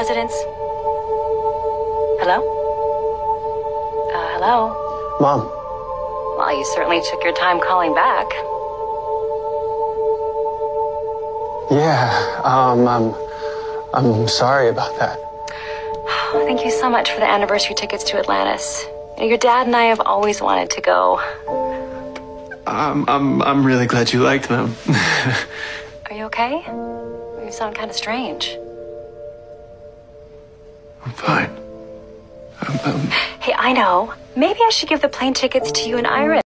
residence. Hello? Hello? Mom. Well, you certainly took your time calling back. Yeah, I'm sorry about that. Thank you so much for the anniversary tickets to Atlantis. Your dad and I have always wanted to go. I'm really glad you liked them. Are you okay? You sound kind of strange. I'm fine. Hey, I know. Maybe I should give the plane tickets to you and Iris.